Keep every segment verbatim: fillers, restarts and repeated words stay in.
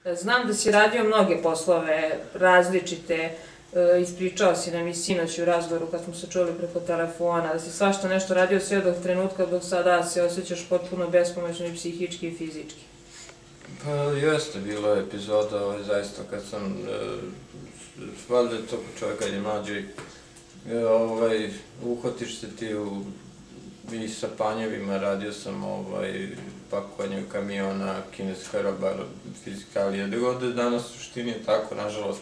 Znam da si radio mnoge poslove, različite, ispričao si nam i sinoć u razgovoru kad smo se čuli preko telefona, da si svašta nešto radio sve do trenutka dok sada se osjećaš potpuno bespomoćno i psihički i fizički. Pa jeste, bilo je epizoda, zaista kad sam, valjda je to čovjek kad je mlađi, uhvatiš se ti i sa panjevima, radio sam pakovanje kamiona, kineska roba, fizikalija, gde god danas u suštini je tako, nažalost,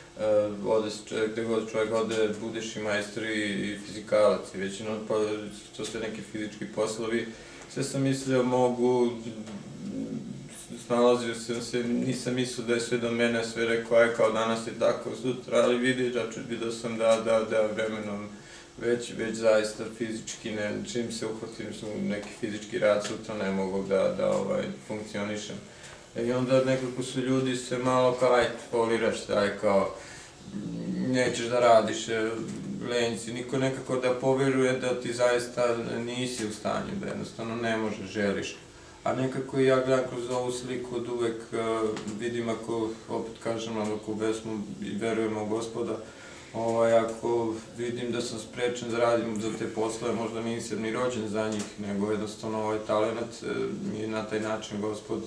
gde god čovjek ode, budeš i majstor i fizikalac i većinom, to sve neki fizički poslovi, sve sam mislio mogu, snalazio sam se, nisam mislio da je sve do mene, sve rekao, aj kao danas je tako, sutra, ali vidio sam da vremenom već zaista fizički, čim se uhvatim u neki fizički rad, sutra ne mogu da funkcionišem. I onda nekako su ljudi se malo kao, aj, foliraš se, aj kao, nećeš da radiš, lenjici, niko nekako da poveruje da ti zaista nisi u stanju, da jednostavno ne možeš, želiš. A nekako i ja gledam kroz ovu sliku od uvek vidim ako, opet kažem, ako besmo i verujemo u Gospoda, ako vidim da sam sprečen da radim za te poslove, možda nisam ni rođen za njih, nego jednostavno ovaj talent i na taj način Gospod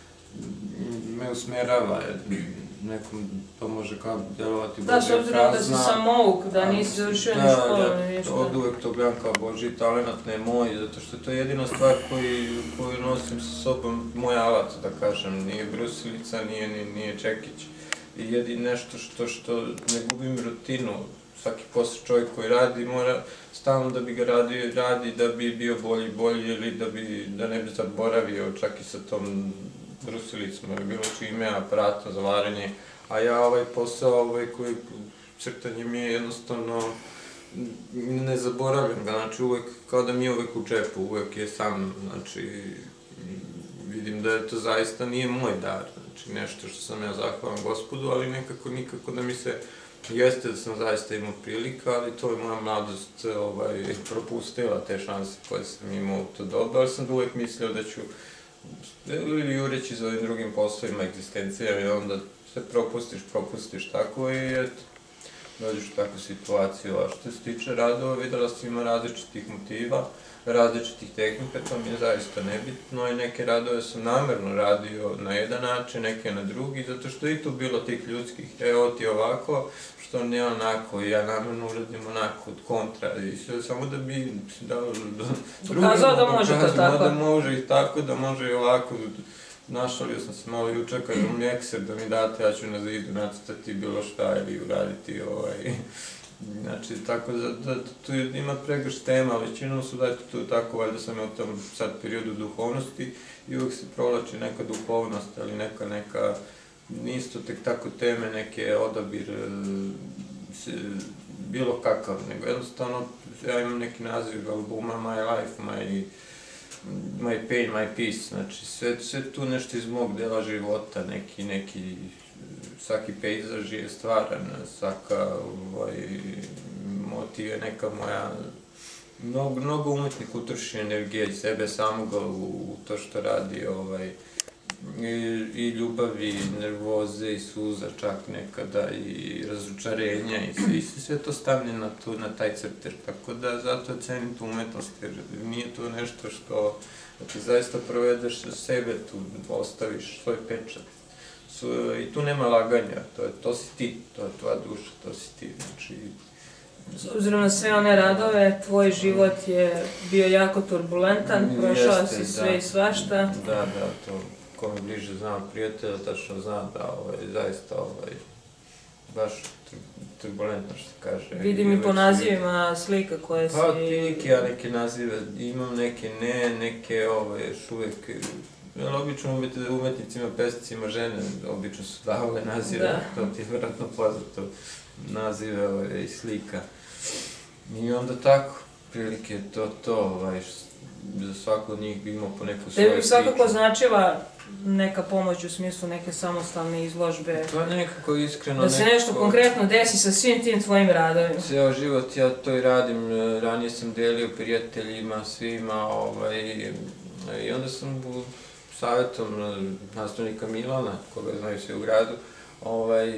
me usmerava, nekom to može kao delovati Božja kazna. Da, s obzirom da si samouk, da nisi završio ni školu, ni ništa. Da, od uvek to gledam kao Božji talent, ne moj, zato što to je jedina stvar koju nosim sa sobom, moj alat, da kažem, nije brusilica, nije čekić. I jedin nešto što ne gubim rutinu, svaki posao čovjek koji radi mora stalno da bi ga radio, radi da bi bio bolji, bolji ili da ne bi zaboravio čak i sa tom brusilicom ili bilo čime, aparatom za varenje. A ja ovaj posao koji crtanje mi je jednostavno, ne zaboravljam ga, znači uvek, kao da mi je uvek u džepu, uvek je sam, znači vidim da to zaista nije moj dar, znači nešto što sam ja zahvalan Gospodu, ali nekako nikako da mi se, jeste da sam zaista imao prilika, ali to je moja mladost propustila te šanse koje sam imao u to doba, ali sam uvek mislio da ću ili jureći za ovim drugim poslovima, egzistencijama i onda se propustiš, propustiš tako i eto, dođeš u takvu situaciju. A što se tiče radova, videla sam ima različitih motiva, različitih tehnika, to mi je zaista nebitno i neke radove sam namerno radio na jedan način, neke na drugi, zato što je i tu bilo tih ljudskih, evo ti ovako, što ne onako, ja namerno uradim onako, od kontra, i samo da bi pokazao da može to tako. Da može i tako, da može i ovako. Našalio sam se malo jučer, kažem mi ekser da mi date, ja ću na zidu nacrtati bilo šta ili uraditi ovaj... Znači, tako da tu ima pregršt tema, većinom su da tu tako, valjda sam ja u tom sad periodu duhovnosti i uvijek se provlači neka duhovnost, ali neka, neka, nisu to tek tako teme, neke odabir, bilo kakav, nego jednostavno ja imam neki naziv albuma My Life, My Pain, My Peace, znači sve tu nešto iz mog dela života, neki, neki, svaki pejzaž je stvaran, svaka motiv je neka moja, mnogo umetnik utroši energije i sebe samoga u to što radi, i ljubavi, i nervoze, i suza čak nekada, i razočarenja, i sve to stavlja na taj crter, tako da zato cenim tu umetnost, jer nije to nešto što ti zaista provedeš sebe tu, ostaviš svoj pečat. I tu nema laganja, to si ti, to je tvoja duša, to si ti, znači... S obzirom na sve one radove, tvoj život je bio jako turbulentan, prošao si sve i svašta. Da, da, to ko mi bliže znam prijatelja, tačno znam da zaista baš turbulentno što se kaže. Vidim i po nazivima slika koje si... Pa, otprilike ja neke nazive imam, neke ne, neke još uvek... Obično umetnicima, pesnicima, žene obično su davale nazive, to ti je vjerojatno poznato, nazive i slika. I onda tako, prilike to, to, za svako od njih bi imao po neku svoju Tebi bi svakako značila neka pomoć u smislu neke samostalne izložbe? To je nekako iskreno... Da se nešto konkretno desi sa svim tim tvojim radovima? Ceo život ja to i radim, ranije sam delio prijateljima, svima, i onda sam savjetom nastavnika Milana, koga znaju svi u gradu, ovaj,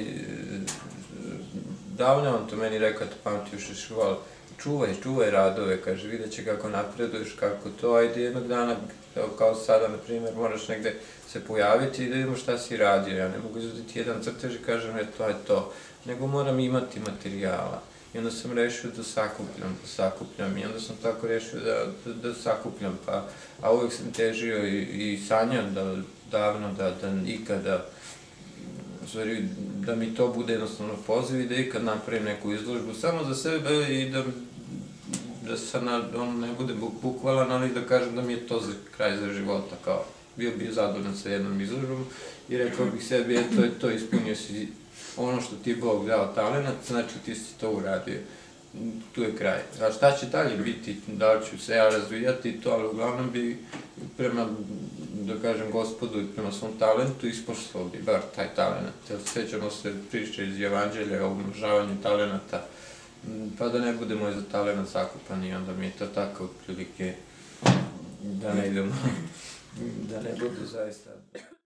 davno on to meni rekao, to pamti još iz škole, čuvaj, čuvaj radove, kaže, vidjet će kako napreduješ, kako to, ajde jednog dana, kao sada, na primjer, moraš negde se pojaviti i da vidimo šta si radio. Ja ne mogu izuzeti jedan crtež i kažem, e, to je to, nego moram imati materijala. I onda sam rešio da sakupljam, da sakupljam i onda sam tako rešio da, da, da sakupljam, pa, a uvek sam težio i, i sanjam da davno, da, da ikada, stvari, da mi to bude jednostavno poziv i da ikad napravim neku izložbu samo za sebe i da, da sad on ne bude bukvalan, ali da kažem da mi je to za kraj za života, kao bio bi zadovoljan sa jednom izložbom i rekao bih sebi, eto je to, ispunio si ono što ti Bog dao talenat, znači ti si to uradio. Tu je kraj. A šta će dalje biti, da li ću se ja razvijati to, ali uglavnom bi prema, da kažem, Gospodu i prema svom talentu ispoštovao bi bar taj talenat. Sećamo se priče iz Evanđelja o umnožavanju talenata, pa da ne bude moj za talenat zakupan i onda mi je to tako otprilike da ne idemo, da ne budu zaista...